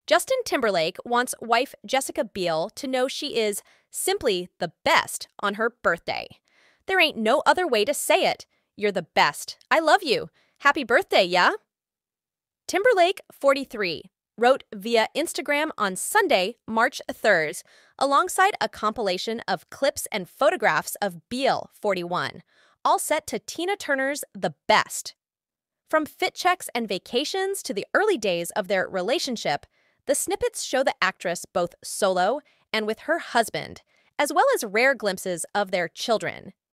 Justin Timberlake wants wife Jessica Biel to know she is simply the best on her birthday. There ain't no other way to say it. You're the best. I love you. Happy birthday, yeah? Timberlake, 43, wrote via Instagram on Sunday, March 3rd, alongside a compilation of clips and photographs of Biel, 41, all set to Tina Turner's The Best. From fit checks and vacations to the early days of their relationship, the snippets show the actress both solo and with her husband, as well as rare glimpses of their children.